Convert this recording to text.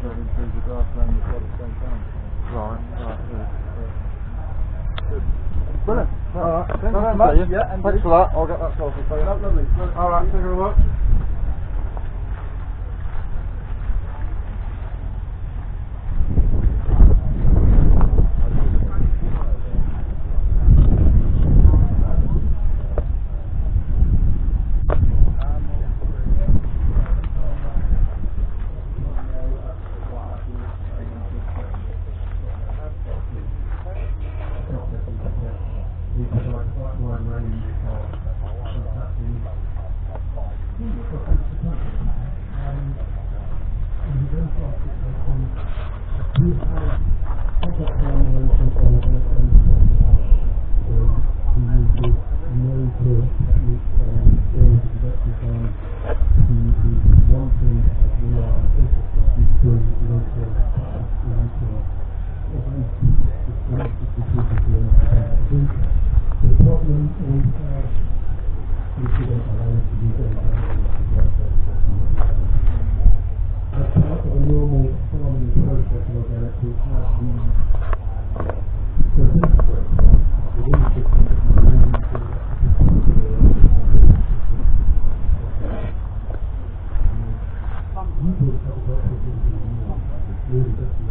that improves the grassland as well at the same time. Right. Good. Brilliant. Alright, thank you Nice very to much. see you. Yeah, and Thanks for that. I'll get that sorted for you. Lovely. Alright, thank you very much. Really